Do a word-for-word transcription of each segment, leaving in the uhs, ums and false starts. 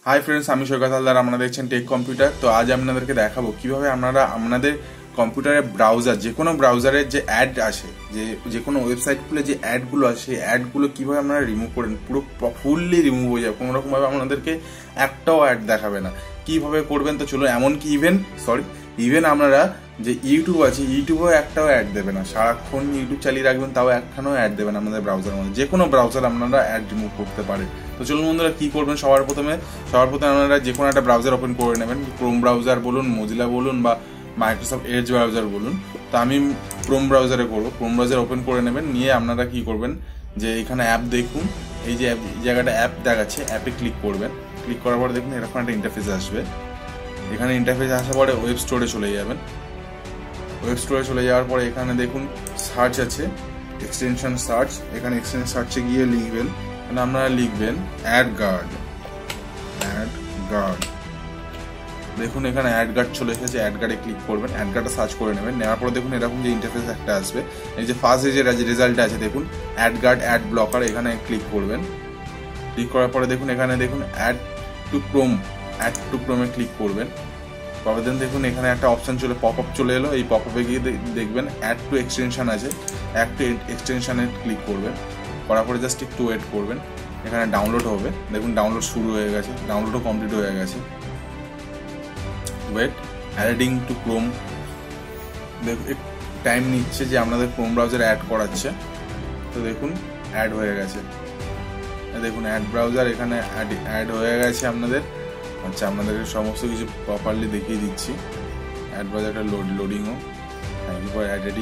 Hi friends, আমি সৈকত হালদার। আপনারা দেখছেন টেক কম্পিউটার। তো আজ আপনাদেরকে দেখাবো কিভাবে আপনারা আপনাদের কম্পিউটারের ব্রাউজার, যে কোনো ব্রাউজারের যে অ্যাড আসে, যে যে কোনো ওয়েবসাইট খুলে যে অ্যাডগুলো আসে, সেই অ্যাডগুলো কীভাবে আপনারা রিমুভ করেন। পুরো ফুললি রিমুভ হয়ে যাবে, কোনো রকমভাবে আপনাদেরকে একটাও অ্যাড দেখাবে না। কীভাবে করবেন তো চলো, এমনকি ইভেন সরি ইভেন আপনারা যে ইউটিউব আছে, ইউটিউবেও একটাও অ্যাড দেবে না। সারাক্ষণ ইউটিউব চালিয়ে রাখবেন, তাও একখানেও অ্যাড দেবেন আপনাদের ব্রাউজারের মধ্যে। যে কোনো ব্রাউজার আপনারা অ্যাড রিমুভ করতে পারে। তো চলুন বন্ধুরা, কী করবেন। সবার প্রথমে সবার প্রথমে আপনারা যে কোনো একটা ব্রাউজার ওপেন করে নেবেন। ক্রোম ব্রাউজার বলুন, মোজিলা বলুন, বা মাইক্রোসফট এজ ব্রাউজার বলুন। তো আমি ক্রোম ব্রাউজারে করবো। ক্রোম ব্রাউজার ওপেন করে নেবেন, নিয়ে আপনারা কী করবেন, যে এখানে অ্যাপ দেখুন, এই যে অ্যাপ জায়গাটা অ্যাপ দেখাচ্ছে, অ্যাপে ক্লিক করবেন। ক্লিক করার পর দেখুন এরকম একটা ইন্টারফেস আসবে। এখানে ইন্টারফেস আসার পরে ওয়েব স্টোরে চলে যাবেন। ওয়েব স্টোরে চলে যাওয়ার পরে এখানে দেখুন সার্চ আছে, এক্সটেনশন সার্চ। এখানে এক্সটেনশন সার্চে গিয়ে লিখবেন, মানে আপনারা লিখবেন অ্যাড গার্ড। অ্যাড গার্ড দেখুন এখানে অ্যাড গার্ড চলে এসেছে। অ্যাড গার্ডে ক্লিক করবেন, অ্যাড গার্ডটা সার্চ করে নেবেন। নেওয়ার পরে দেখুন এরকম যে ইন্টারফেস একটা আসবে। এই যে ফার্স্ট যে রেজাল্ট আছে দেখুন অ্যাড গার্ড অ্যাড ব্লকার, এখানে ক্লিক করবেন। ক্লিক করার পরে দেখুন এখানে দেখুন add to Chrome, add to ক্রোমে ক্লিক করবেন। তবে দেন দেখুন এখানে একটা অপশন চলে পপ আপ চলে এলো। এই পপ আপে গিয়ে দেখবেন অ্যাড টু এক্সটেনশন আছে, অ্যাড টু এক্সটেনশনে ক্লিক করবেন। করার পরে জাস্ট একটু ওয়েট করবেন, এখানে ডাউনলোড হবে। দেখুন ডাউনলোড শুরু হয়ে গেছে, ডাউনলোডও কমপ্লিট হয়ে গেছে। ওয়েট অ্যাডিং টু ক্রোম, দেখুন টাইম নিচ্ছে যে আপনাদের ক্রোম ব্রাউজার অ্যাড করাচ্ছে। তো দেখুন অ্যাড হয়ে গেছে। দেখুন অ্যাড ব্রাউজার এখানে অ্যাড অ্যাড হয়ে গেছে আপনাদের। আচ্ছা, আপনাদেরকে সমস্ত কিছু প্রপারলি দেখিয়ে দিচ্ছি। অ্যাড ব্রাউজারটা লোড লোডিং হোক। Thank you for editing.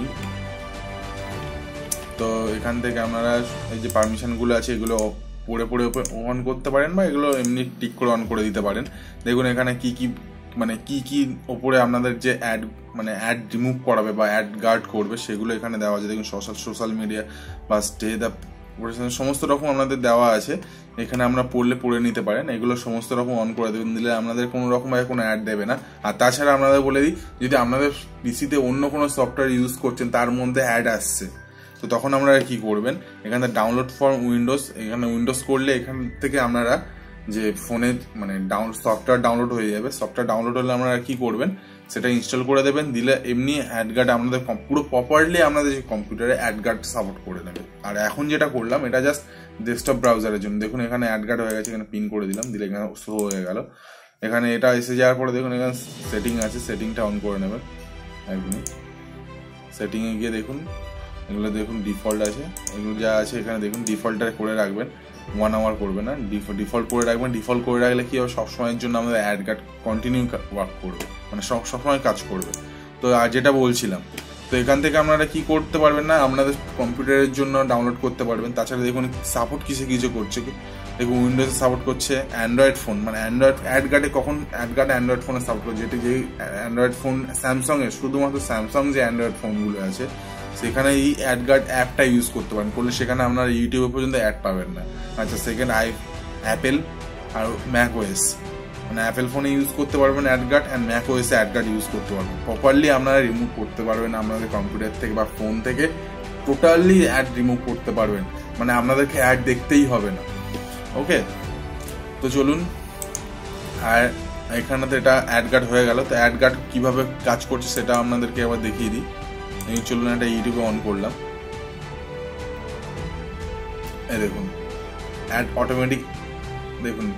তো এখান থেকে আপনারা এই যে পারমিশনগুলো আছে এগুলো পড়ে পড়ে অন করতে পারেন, বা এগুলো এমনি টিক করে অন করে দিতে পারেন। দেখুন এখানে কি কি মানে কি কি ওপরে আপনাদের যে অ্যাড মানে অ্যাড রিমুভ করাবে বা অ্যাড গার্ড করবে সেগুলো এখানে দেওয়া আছে। দেখুন সোশ্যাল সোশ্যাল মিডিয়া বা স্টে দ্য সমস্ত রকম আপনাদের দেওয়া আছে। এখানে আমরা পড়লে পড়ে নিতে পারেন। এগুলো সমস্ত রকম অন করে দেবেন, দিলে আপনাদের কোনো রকমভাবে কোনো অ্যাড দেবে না। আর তাছাড়া আপনাদের বলে দিই, যদি আপনাদের পিসিতে অন্য কোনো সফটওয়্যার ইউজ করছেন তার মধ্যে অ্যাড আসছে, তো তখন আপনারা কি করবেন, এখানে ডাউনলোড ফর উইন্ডোজ, এখানে উইন্ডোজ করলে এখান থেকে আপনারা যে ফোনে মানে ডাউন সফটওয়্যার ডাউনলোড হয়ে যাবে। সফটওয়্যার ডাউনলোড হলে আপনারা কি করবেন, সেটা ইনস্টল করে দেবেন। দিলে এমনি অ্যাড গার্ড আপনাদের পুরো প্রপারলি আপনাদের কম্পিউটারে অ্যাড গার্ড সাপোর্ট করে নেবে। আর এখন যেটা করলাম এটা জাস্ট ডেস্কটপ ব্রাউজারের জন্য। দেখুন এখানে অ্যাড গার্ড হয়ে গেছে, এখানে পিন করে দিলাম, দিলে এখানে শো হয়ে গেল। এখানে এটা এসে যাওয়ার পরে দেখুন এখানে সেটিং আছে, সেটিংটা অন করে নেবেন। এক মিনিট, সেটিংয়ে গিয়ে দেখুন এগুলো দেখুন ডিফল্ট আছে, এগুলো যা আছে এখানে দেখুন ডিফল্টটা করে রাখবেন। ওয়ান আওয়ার করবে না, ডিফল্ট করে রাখবেন। ডিফল্ট করে রাখলে কি হবে, সবসময়ের জন্য আমাদের অ্যাড গার্ড কন্টিনিউ ওয়ার্ক করবে, মানে সব সবসময় কাজ করবে। তো আর যেটা বলছিলাম, তো এখান থেকে আপনারা কি করতে পারবেন না, আপনাদের কম্পিউটারের জন্য ডাউনলোড করতে পারবেন। তাছাড়া দেখুন সাপোর্ট কিসে কিছু করছে কি, দেখুন উইন্ডোজে সাপোর্ট করছে, অ্যান্ড্রয়েড ফোন মানে অ্যান্ড্রয়েড অ্যাড গার্ডে কখন অ্যাড গার্ড অ্যান্ড্রয়েড ফোনে সাপোর্ট করছে, যেটি যে অ্যান্ড্রয়েড ফোন স্যামসাংয়ের, শুধুমাত্র স্যামসাং যে অ্যান্ড্রয়েড ফোনগুলো আছে সেখানে এই অ্যাড গার্ড অ্যাপটা ইউজ করতে পারেন। করলে সেখানে আপনারা ইউটিউবে পর্যন্ত অ্যাড পাবেন না। আচ্ছা, সেকেন্ড আই অ্যাপেল আর ম্যাক ওএস, মানে অ্যাপেল ফোনে ইউজ করতে পারবেন অ্যাড গার্ড, অ্যান্ড ম্যাক ওএসে অ্যাড গার্ড ইউজ করতে পারবেন। প্রপারলি আপনারা রিমুভ করতে পারবেন আপনাদের কম্পিউটার থেকে বা ফোন থেকে, টোটালি অ্যাড রিমুভ করতে পারবেন, মানে আপনাদেরকে অ্যাড দেখতেই হবে না। ওকে, তো চলুন। আর এখানে তো এটা অ্যাড গার্ড হয়ে গেল। তো অ্যাড গার্ড কীভাবে কাজ করছে সেটা আপনাদেরকে আবার দেখিয়ে দিই। এই চলুন একটা ইউটিউবে অন করলাম, এই দেখুন অ্যাড অটোমেটিক, দেখুন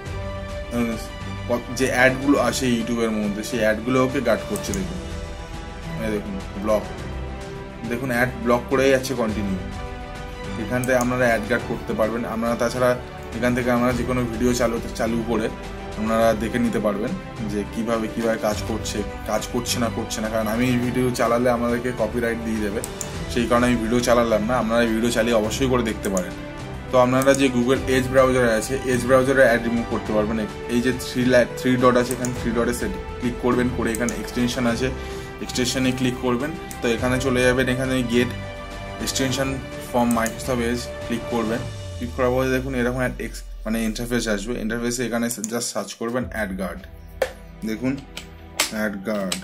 যে অ্যাডগুলো আসে ইউটিউবের মধ্যে সেই অ্যাডগুলোকে গার্ড করছে। দেখুন এই দেখুন ব্লক, দেখুন অ্যাড ব্লক করেই যাচ্ছে কন্টিনিউ। এখান থেকে আপনারা অ্যাড গার্ড করতে পারবেন। আপনারা তাছাড়া এখান থেকে আপনারা যে কোনো ভিডিও চালু চালু করে আপনারা দেখে নিতে পারবেন যে কিভাবে কিভাবে কাজ করছে, কাজ করছে না করছে না। কারণ আমি এই ভিডিও চালালে আমাদেরকে কপিরাইট দিয়ে দেবে, সেই কারণে আমি ভিডিও চালালাম না। আপনারা এই ভিডিও চালিয়ে অবশ্যই করে দেখতে পারেন। তো আপনারা যে গুগল এজ ব্রাউজারে আছে, এজ ব্রাউজারে অ্যাড রিমুভ করতে পারবেন। এই যে থ্রি থ্রি ডট আছে, এখানে থ্রি ডটে সেট ক্লিক করবেন, করে এখানে এক্সটেনশন আছে, এক্সটেনশনে ক্লিক করবেন। তো এখানে চলে যাবেন, এখানে get extension from Microsoft Edge click করবেন। ক্লিক করার পরে দেখুন এরকম এক্স মানে ইন্টারফেস আসবে। ইন্টারফেসে এখানে জাস্ট সার্চ করবেন অ্যাড গার্ড। দেখুন অ্যাড গার্ড,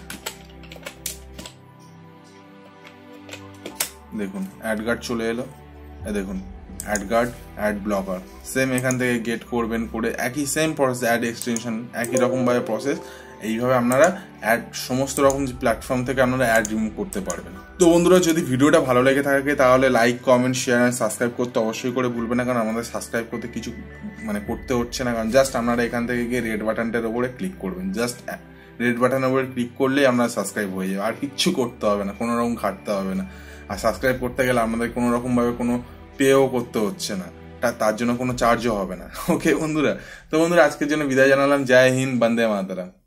দেখুন অ্যাড গার্ড চলে এলো। দেখুন AdGuard, ad blocker, same এখান থেকে গেট করবেন, করে একই সেম প্রসেস, অ্যাড এক্সটেনশন একই রকমভাবে প্রসেস। এইভাবে আপনারা অ্যাড সমস্ত রকম যে প্ল্যাটফর্ম থেকে আপনারা অ্যাড রিমুভ করতে পারবেন। তো বন্ধুরা, যদি ভিডিওটা ভালো লেগে থাকে তাহলে like, comment, share and subscribe করতে অবশ্যই করে ভুলবেন না, কারণ আমাদের সাবস্ক্রাইব করতে কিছু মানে করতে হচ্ছে না, কারণ জাস্ট আপনারা এখান থেকে গিয়ে রেড বাটনটার উপরে ক্লিক করবেন। জাস্ট রেড বাটনের উপরে ক্লিক করলেই আপনার সাবস্ক্রাইব হয়ে যাবে, আর কিচ্ছু করতে হবে না, কোনো রকম খাটতে হবে না। আর সাবস্ক্রাইব করতে গেলে আমাদের কোনো রকমভাবে কোনো পেও করতে হচ্ছে না, তার জন্য কোনো চার্জও হবে না। ওকে বন্ধুরা, তো বন্ধুরা আজকের জন্য বিদায় জানালাম। জয় হিন্দ, বন্দে মাতরম।